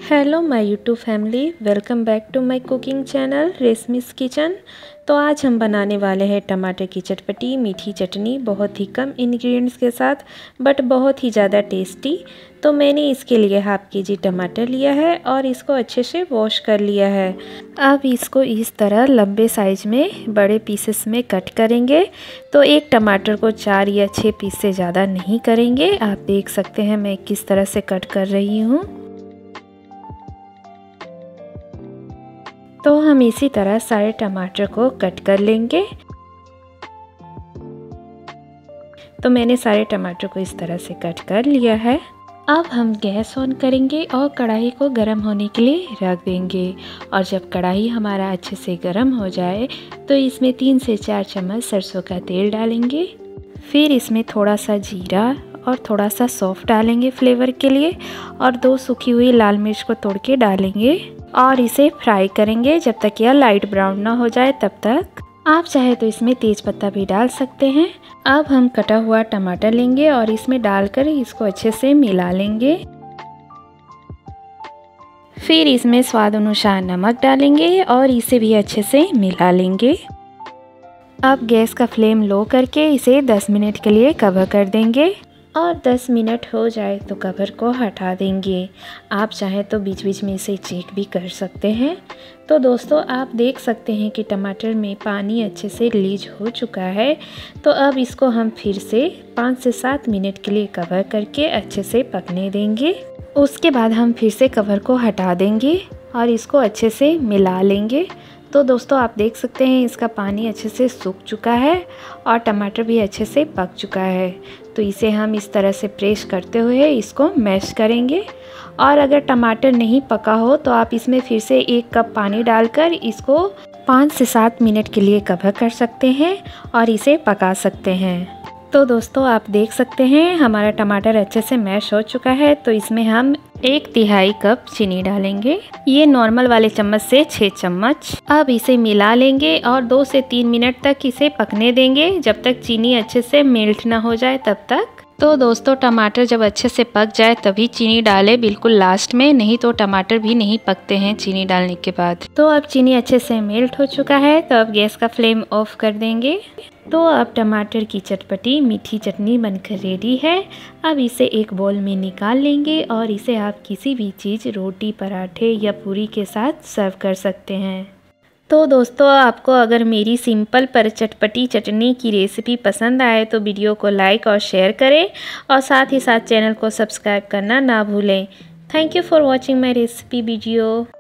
Hello my YouTube family, welcome back to my cooking channel Reshmi's kitchen. तो आज हम बनाने वाले हैं टमाटर की चटपटी मीठी चटनी, बहुत ही कम इंग्रेडिएंट्स के साथ बट बहुत ही ज़्यादा टेस्टी। तो मैंने इसके लिए हाफ केजी टमाटर लिया है और इसको अच्छे से वॉश कर लिया है। अब इसको इस तरह लंबे साइज में बड़े पीसेस में कट करेंगे। तो एक टमाटर को 4 या 6 पीस से ज़्यादा नहीं करेंगे। आप देख सकते हैं मैं किस तरह से कट कर रही हूँ। तो हम इसी तरह सारे टमाटर को कट कर लेंगे। तो मैंने सारे टमाटर को इस तरह से कट कर लिया है। अब हम गैस ऑन करेंगे और कढ़ाई को गर्म होने के लिए रख देंगे। और जब कढ़ाई हमारा अच्छे से गर्म हो जाए तो इसमें 3 से 4 चम्मच सरसों का तेल डालेंगे। फिर इसमें थोड़ा सा जीरा और थोड़ा सा सौंफ डालेंगे फ्लेवर के लिए, और 2 सूखी हुई लाल मिर्च को तोड़ के डालेंगे और इसे फ्राई करेंगे जब तक यह लाइट ब्राउन ना हो जाए तब तक। आप चाहे तो इसमें तेज पत्ता भी डाल सकते हैं। अब हम कटा हुआ टमाटर लेंगे और इसमें डालकर इसको अच्छे से मिला लेंगे। फिर इसमें स्वाद अनुसार नमक डालेंगे और इसे भी अच्छे से मिला लेंगे। अब गैस का फ्लेम लो करके इसे 10 मिनट के लिए कवर कर देंगे और 10 मिनट हो जाए तो कवर को हटा देंगे। आप चाहें तो बीच बीच में इसे चेक भी कर सकते हैं। तो दोस्तों, आप देख सकते हैं कि टमाटर में पानी अच्छे से रिलीज हो चुका है। तो अब इसको हम फिर से 5 से 7 मिनट के लिए कवर करके अच्छे से पकने देंगे। उसके बाद हम फिर से कवर को हटा देंगे और इसको अच्छे से मिला लेंगे। तो दोस्तों, आप देख सकते हैं इसका पानी अच्छे से सूख चुका है और टमाटर भी अच्छे से पक चुका है। तो इसे हम इस तरह से प्रेस करते हुए इसको मैश करेंगे। और अगर टमाटर नहीं पका हो तो आप इसमें फिर से 1 कप पानी डालकर इसको 5 से 7 मिनट के लिए कवर कर सकते हैं और इसे पका सकते हैं। तो दोस्तों, आप देख सकते हैं हमारा टमाटर अच्छे से मैश हो चुका है। तो इसमें हम 1/3 कप चीनी डालेंगे, ये नॉर्मल वाले चम्मच से 6 चम्मच। अब इसे मिला लेंगे और 2 से 3 मिनट तक इसे पकने देंगे, जब तक चीनी अच्छे से मेल्ट ना हो जाए तब तक। तो दोस्तों, टमाटर जब अच्छे से पक जाए तभी चीनी डालें, बिल्कुल लास्ट में, नहीं तो टमाटर भी नहीं पकते हैं चीनी डालने के बाद। तो अब चीनी अच्छे से मेल्ट हो चुका है। तो अब गैस का फ्लेम ऑफ कर देंगे। तो अब टमाटर की चटपटी मीठी चटनी बनकर रेडी है। अब इसे एक बाउल में निकाल लेंगे और इसे आप किसी भी चीज़, रोटी, पराठे या पूरी के साथ सर्व कर सकते हैं। तो दोस्तों, आपको अगर मेरी सिंपल पर चटपटी चटनी की रेसिपी पसंद आए तो वीडियो को लाइक और शेयर करें और साथ ही साथ चैनल को सब्सक्राइब करना ना भूलें। Thank you for watching my recipe video.